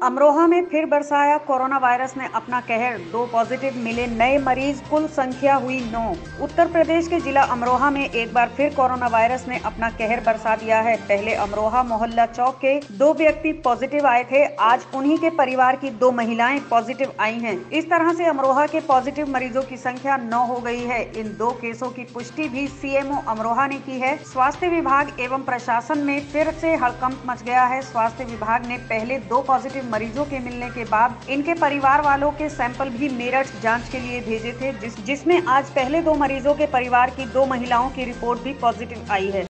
अमरोहा में फिर बरसाया corona virus ने अपना कहर। 2 पॉजिटिव मिले नए मरीज, कुल संख्या हुई 9। उत्तर प्रदेश के जिला अमरोहा में एक बार फिर कोरोना वायरस ने अपना कहर बरसा दिया है। पहले अमरोहा मोहल्ला चौक के 2 व्यक्ति पॉजिटिव आए थे। आज उन्हीं के परिवार की 2 महिलाएं पॉजिटिव आई हैं। इस तरह से अमरोहा के पॉजिटिव मरीजों की संख्या 9 हो गई है। इन 2 केसों की पुष्टि भी सीएमओ अमरोहा ने की है। स्वास्थ्य विभाग एवं प्रशासन में फिर से हड़कंप मच गया है। स्वास्थ्य विभाग ने पहले 2 पॉजिटिव मरीजों के मिलने के बाद इनके परिवार वालों के सैंपल भी मेरठ जांच के लिए भेजे थे, जिसमें आज पहले 2 मरीजों के परिवार की 2 महिलाओं की रिपोर्ट भी पॉजिटिव आई है।